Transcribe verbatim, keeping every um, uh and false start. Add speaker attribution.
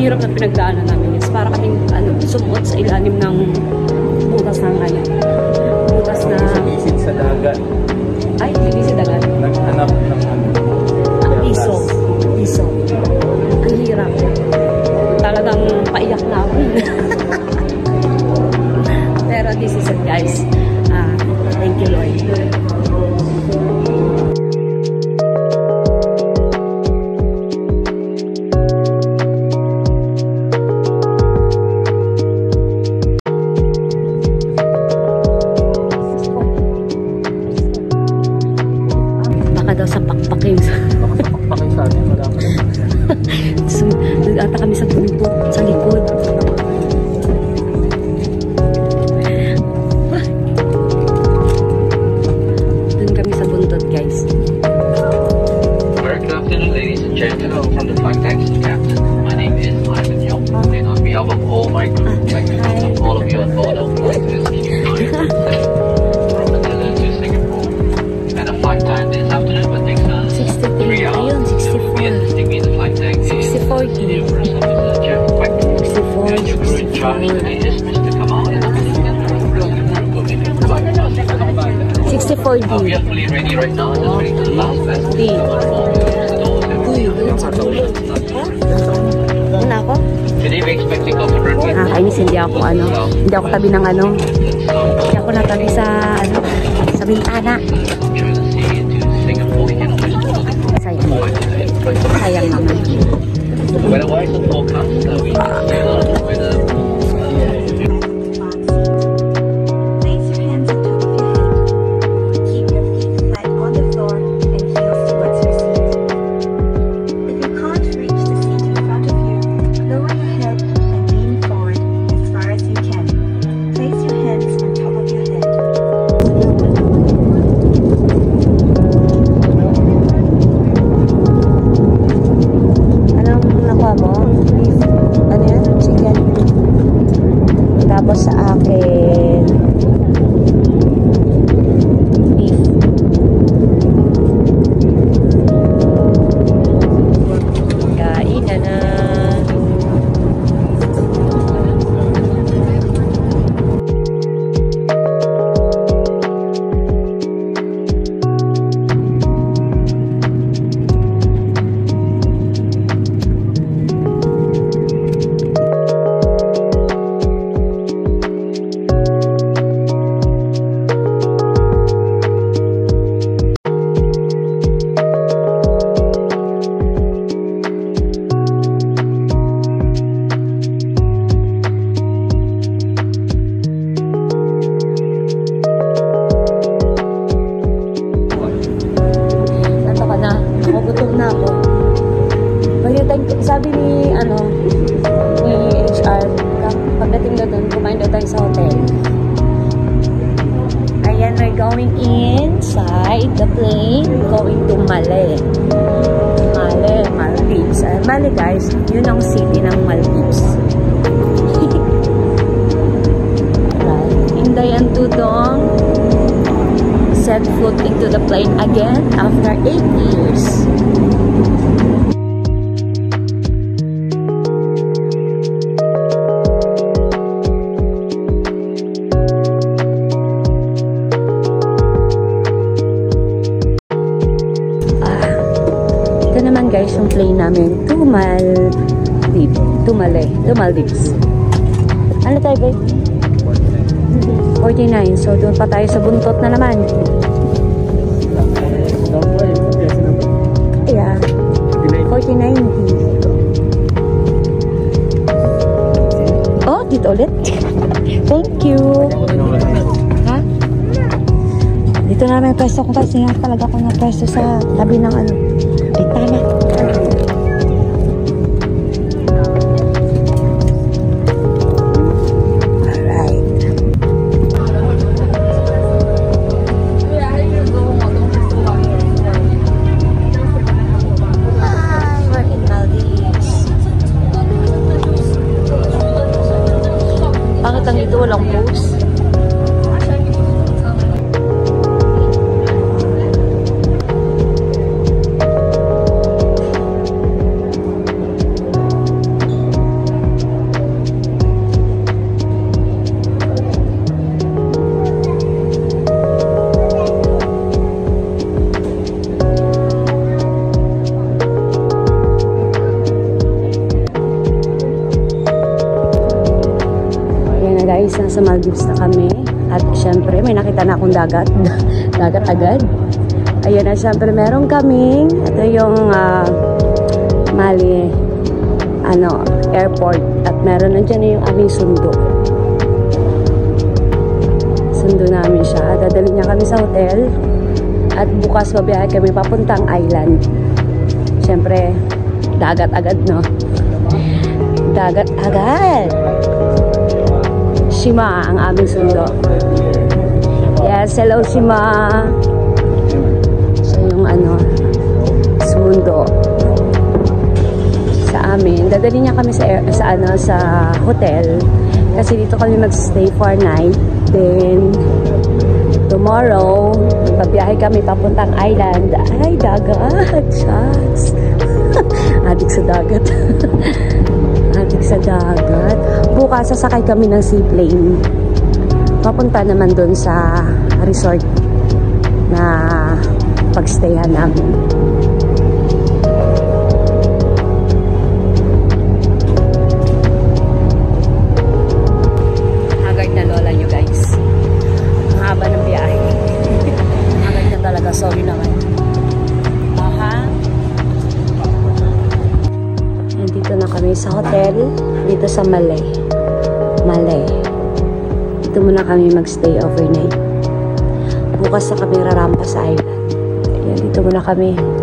Speaker 1: hirap na pinagdaanan namin guys. Para kaming ano, sumuot sa ilalim ng butas ng ano. Butas na...
Speaker 2: Bisid sa dagat.
Speaker 1: Ay, bisid sa dagat?
Speaker 2: Naghanap ng ano.
Speaker 1: Ang piso. Piso. Ang hirap. Talagang paiyak na ako. Pero this is it guys. Uh, thank you Lord. Baka daw sa pakpakin.
Speaker 2: Baka sa pakpakin sa atin. Wala mo.
Speaker 1: So, nag-ata kami sa buntot, sa likod. Doon kami sa buntot, guys.
Speaker 3: Very good afternoon, ladies and gentlemen. From the flight taxi captain, my name is Ivan Young. And on behalf of all my crew, I'd like to welcome all of you on board of flight S Q nine from Manila to Singapore. And the flight time this afternoon will take us three hours. We are assisting me in the flight deck is Senior First Officer Jeff Quack. And your crew in charge today is Mister Kamal.
Speaker 1: sixty-four D.
Speaker 3: Uh, we are fully ready right now. Just ready to the last vessel.
Speaker 1: D. Una ako?
Speaker 3: Today we expecting coffee runway.
Speaker 1: Nakakainis, hindi ako ano, hindi ako tabi ng ano, hindi ako natabi sa ano, sa bintana. Sayang. Sayang naman.
Speaker 3: Weather-wise and forecast, uh, we can see a lot of weather.
Speaker 4: Place your hands on top of your head. Keep your feet flat on the floor and heels towards your seat. If you can't reach the seat in front of you, lower your head and lean forward as far as you can. Place your hands on top of your head. Tapos sa akin beef. Kain na na. Sabi ni ano ni H R pagdating na doon kumain daw tayo sa hotel. Ayan, we're going inside the plane going to Male Male, Maldives. uh, Male guys, yun ang city ng Maldives. Right. Inday and Tudong set foot into the plane again after eight years. Ito naman guys yung plane namin to Maldives. To Male. To Maldives. Ano tayo babe? forty-nine. So doon pa tayo sa buntot na naman. Yeah. forty-nine. Oh, dito ulit. Thank you. Ha? Dito na may pwesto ko kasi talaga ako na pwesto sa tabi ng ano. Ay, tama. Walang post.
Speaker 1: nasa Maldives na kami. At syempre, may nakita na akong dagat. Dagat agad. Ayun na, syempre, meron kaming, ito yung uh, Mali, ano, airport. At meron nandiyan na yung aming sundo. Sundo namin siya. Dadali niya kami sa hotel. At bukas mabiyahe kami papuntang island. Syempre, dagat agad, no? Dagat agad. Shima ang aming sundo. Yes, hello Shima. So yung ano, sundo sa amin. Dadali niya kami sa sa ano sa hotel kasi dito kami mag-stay for night. Then tomorrow, magbabiyahe kami papuntang island. Ay, dagat. Shucks. Adik sa dagat. Adik sa dagat. Bukas, sasakay kami ng seaplane. Papunta naman dun sa resort na pagstayan namin. Haggard na lola nyo, guys. Ang haba ng biyahe. Haggard na talaga. Sorry naman. Aha. Nandito na kami sa hotel. Dito sa Malay. Malay. Dito muna kami magstay overnight. Bukas na kami rarampa sa island. Ayan, dito muna kami.